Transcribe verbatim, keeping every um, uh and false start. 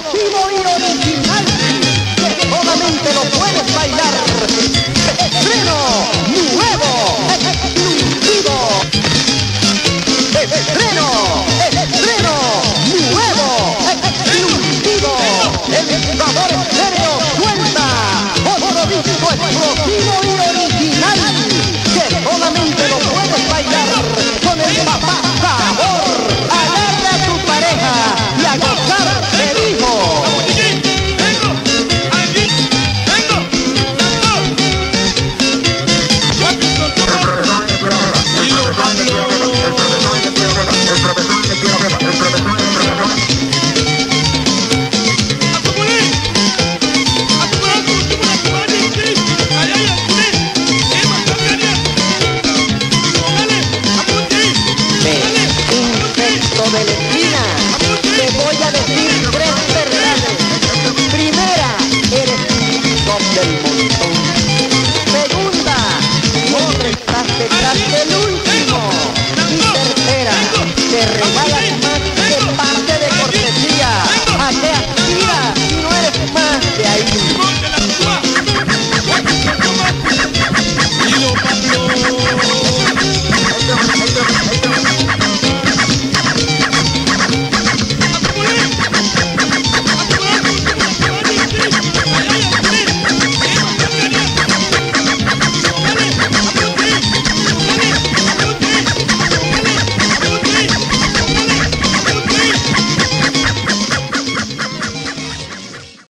explosivo y original que solamente lo puedes bailar. Estreno nuevo, exclusivo. Estreno, estreno nuevo, exclusivo. El sabor estéreo suelta otro disco explosivo y original que solamente lo puedes bailar con el papá sabor. Agarra a tu pareja y a gozar del hijo. De la esquina, te voy a decir tres verdades. Primera, eres un top del montón.